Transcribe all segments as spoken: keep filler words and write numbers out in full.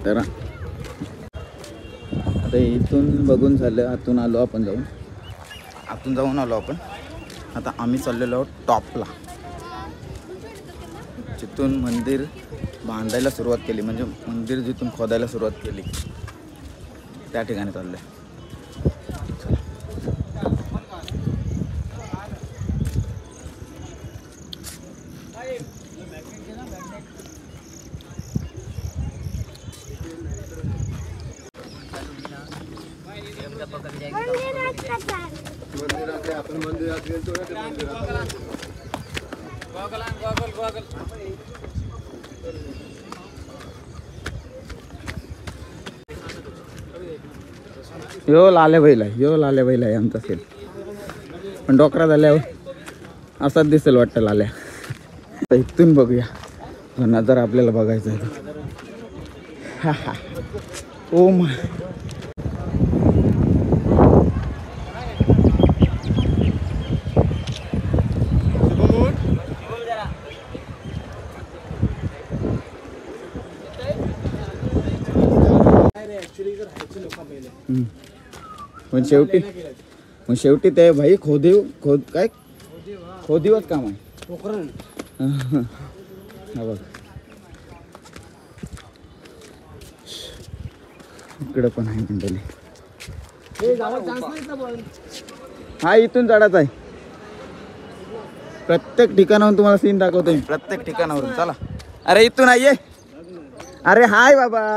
तर आता इथून बघून झालं, आतून आलो आपण जाऊन आतून जाऊन आलो आपण आता आम्ही चाललेलो आहोत टॉपला, जिथून मंदिर बांधायला सुरुवात केली, म्हणजे मंदिर जिथून खोदायला सुरुवात केली त्या ठिकाणी चाललं आहे. यो लाल्या बैल आहे, यो लाल्या बैल आहे आमचा सेल, पण डोकरा झाल्यावर असाच दिसेल वाटतं लाल्या. इथून बघूया तो नजारा आपल्याला बघायचा आहे. हा हा ओ माय पण शेवटी मग शेवटी ते भाई खोदीव खोद काय खोदीवच काम आहे. हा बघ इकडं पण आहे मंडळी. हा इथून चढायचं आहे, प्रत्येक ठिकाणाहून तुम्हाला सीन दाखवतोय, प्रत्येक ठिकाणावरून. चला अरे इथून आहे, अरे हाय बाबा.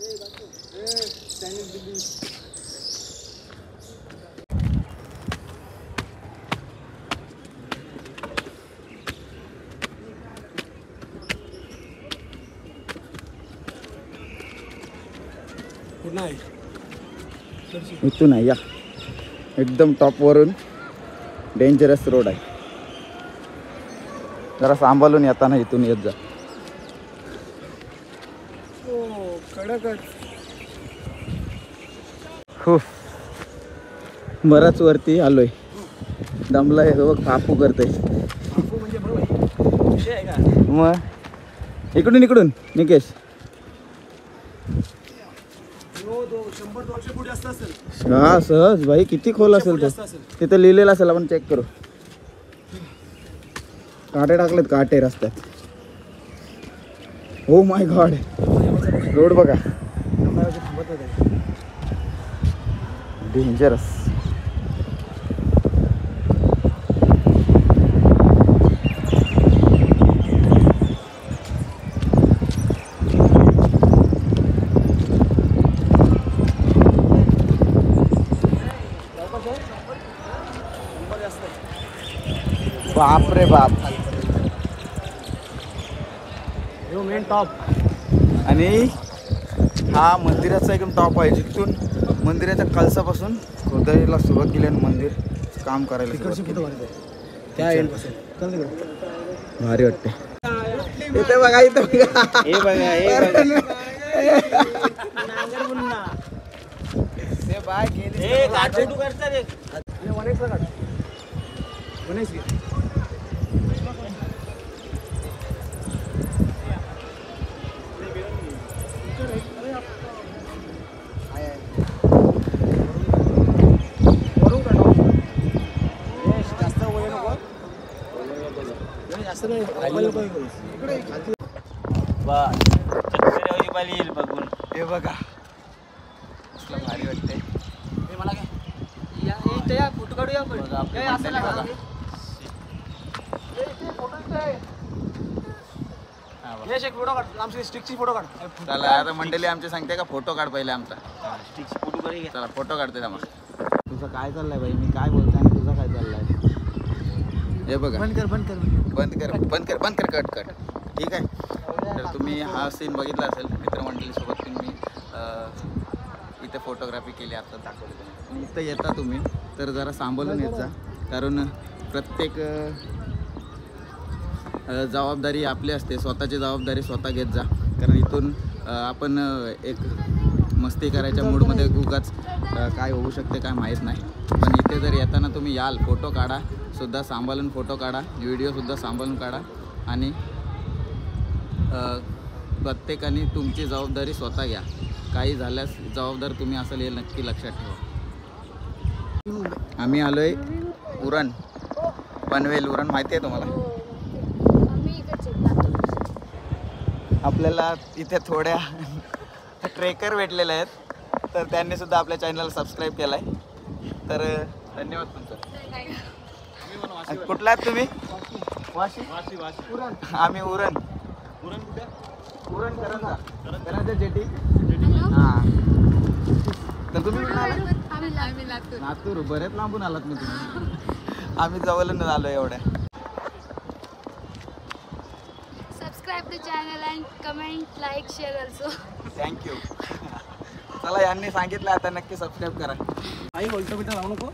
इथून आहे या, एकदम टॉप वरून डेंजरस रोड आहे, जरा सांभाळून येताना इथून येत जा. हो बराच वरती आलोय, दमलाय बघ, पापू करतोय. मग इकडून इकडून निकेश हा सहज भाई, किती खोल असेल तर तिथे लिहिलेलं असेल, आपण चेक करू. काटे टाकलेत काटे रस्त्यात. ओ माय गॉड, रोड बघा डेंजरस. बाप रे बाप, मेन टॉप. आणि हा मंदिराचा एकदम टॉप आहे, जिथून मंदिराच्या कळसापासून खोदायला सुरुवात केली आणि मंदिर काम करायला सुरुवात केली. त्या भारी वाटते. इथे बघा, इथे बघा, हे बघा, हे बघा. बघून हे बघा कसलं भारी वाटतंय. मला काय फोटो काढूया फोटो काढ. चला आता मंडळी आमची सांगते का फोटो काढ पहिले आमचा. फोटो काढ, चला फोटो काढते ना. मग तुझं काय चाललंय भाई, मी काय बोलतोय आणि तुझं काय चाललंय हे बघा. बंद कर बंद कर बंद कर बंद कर बंद कर कट कट ठीक आहे. तर तुम्ही हा सीन बघितला असेल मित्रमंडळीसोबत, तुम्ही इथे फोटोग्राफी केली, आता दाखवली तुम्ही. इथं येता तुम्ही तर जरा सांभाळून येत जा, कारण प्रत्येक जबाबदारी आपली असते, स्वतःची जबाबदारी स्वतः घेत जा. कारण इथून आपण एक मस्ती करायच्या मूडमध्ये उगाच काय होऊ शकते काय माहीत नाही. पण इथे जर येताना तुम्ही याल, फोटो काढा सुद्धा, सांभाळून फोटो काढा, व्हिडिओसुद्धा सांभाळून काढा. आणि प्रत्येकाने तुमची जबाबदारी स्वतः घ्या. काही झाल्यास जबाबदार तुम्ही असेल हे नक्की लक्षात ठेवा. आम्ही आलोय उरण, पनवेल. उरण माहिती आहे तुम्हाला? आपल्याला इथे थोड्या ट्रेकर भेटलेले आहेत, तर त्यांनी सुद्धा आपल्या चॅनलला सबस्क्राईब केला आहे. तर धन्यवाद तुमचं. कुठला आहेत तुम्ही? वाशी. उरण. आम्ही उरण. उरण कुठे? उरण करंजा. करंजा जेटी. हां. तर तुम्ही लातूर. बरेच लांबून आलात मी तुम्ही. आम्ही जवळून आलो एवढ्या. Subscribe the channel and comment, like, share also. Thank you. चला, यांनी सांगितलं आता नक्की सबस्क्राईब करा. आई बोलतो बिटा लावू नको.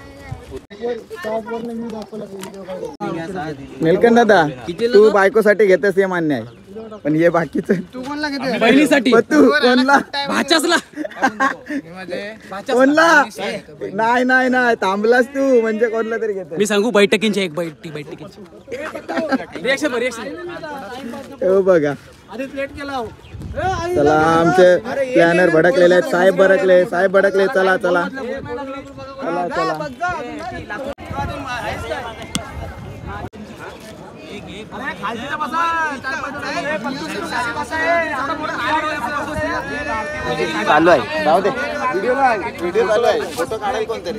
निलकंठ दादा, तू बायकोसाठी घेतेस हे मान्य आहे, पण हे बाकीचं तू कोणला घेते? बहिणीसाठी. तू कोणला? भाच्यासला. कोणला? नाही नाही नाही, थांबलास तू म्हणजे कोणला तरी घेते. मी सांगू बैठकींची एक बैठकी बैठकींची रिएक्शन रिएक्शन हो बघा. चला, आमचे प्लॅनर भडकलेले आहेत. साहेब भडकले, साहेब भडकले. चला चला चला चला. चालू आहे, जाऊ दे. व्हिडिओ व्हिडिओ चालू आहे. फोटो काढायला कोणतरी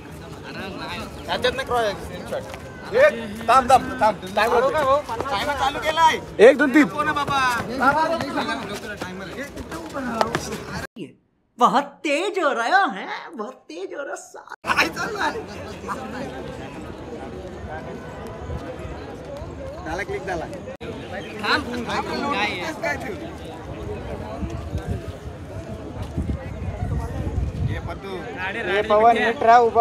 चालू केलाय. एक दोन तीन. बहुत तेज हो रहा है, बहुत तेज हो रहा झाला, क्लिक झाला. पवन नीट राहा उभा.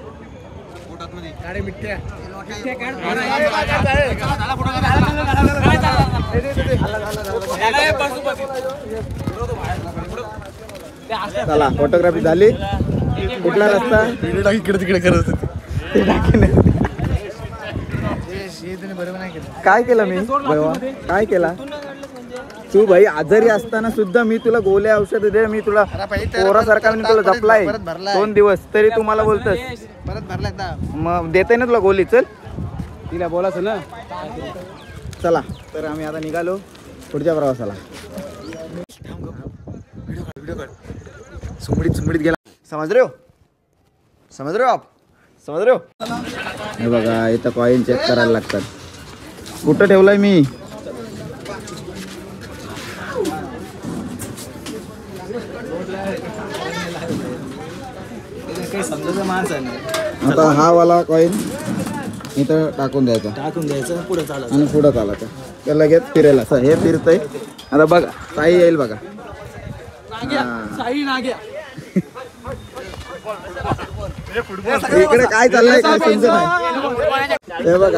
चला, फोटोग्राफी झाली. कुठला रस्ता? इकडे तिकडे करत होते. काय केलं मी? काय केला तू भाई? आजारी असताना सुद्धा मी तुला गोळ्या औषध दे, मी तुला पोरासारखा मी तुला जपलाय दोन दिवस, तरी तू मला बोलतोस परत भरला. मग देते ना तुला गोळी. चल, तिला बोलायचं ना. चला, तर आम्ही आता निघालो पुढच्या प्रवासाला. सुमडीत सुमडीत गेला. समज रे हो, समज रे हो, आप समज रे हो. हे बघा, इथं कॉईन चेक करायला लागतात. कुठं ठेवलाय मी? आता हा वाला कॉईन इथं टाकून द्यायचा, टाकून द्यायचं, पुढे चालायचं आणि पुढं चालायचं. तर लगेच फिरेल. असं हे फिरतंय. आता बघा, साई येईल बघा. इकडे काय चाललंय काय समजत नाही. हे बघा,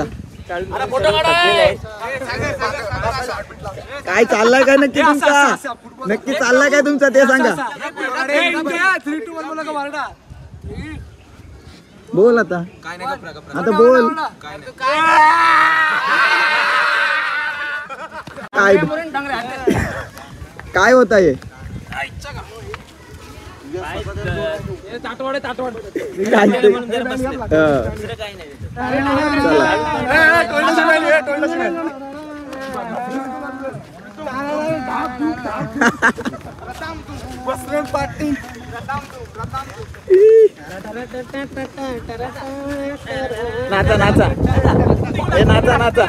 काय चाललंय काय नक्की तुमचा? नक्की चाललंय काय तुमचा ते सांगा. बोल आता, आता बोल. काय काय होत आहे? नाचा नाचा, हे नाचा नाचा.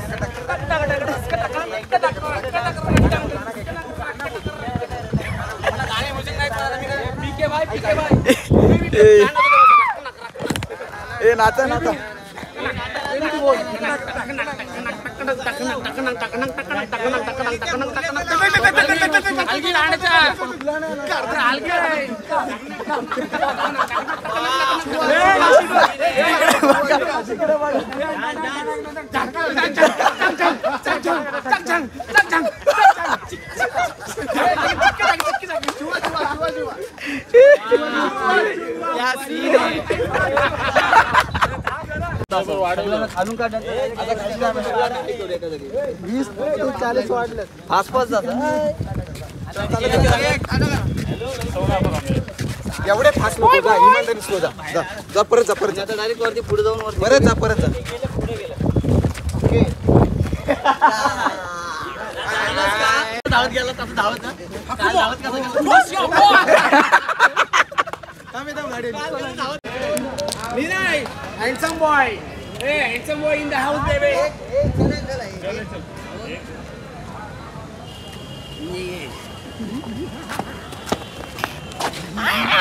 ए नाचा नाचा. अजून काय वीस ते चाळीस वाढले आसपास जात एवढे फास्ट नको जा इमानदारी स्लो जा जा जा परत जा परत जा डायरेक्ट वरती पुढे जाऊन वर परत जा परत जा ओके धावत गेला तसं धावत ना काय धावत कसं थांब येतो गाडी मी नाही handsome boy a handsome boy in the house baby चले चले